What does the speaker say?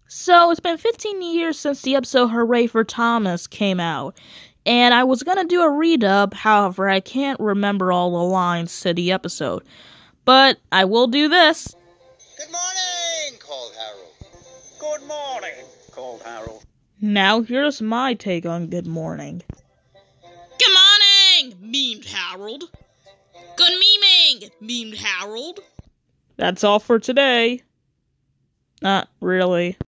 So, it's been 15 years since the episode Hooray for Thomas came out, and I was gonna do a redub, however, I can't remember all the lines to the episode. But I will do this. Good morning, called Harold. Good morning, called Harold. Now, here's my take on good morning. Good morning, memed Harold. Good memeing, memed Harold. That's all for today. Not really.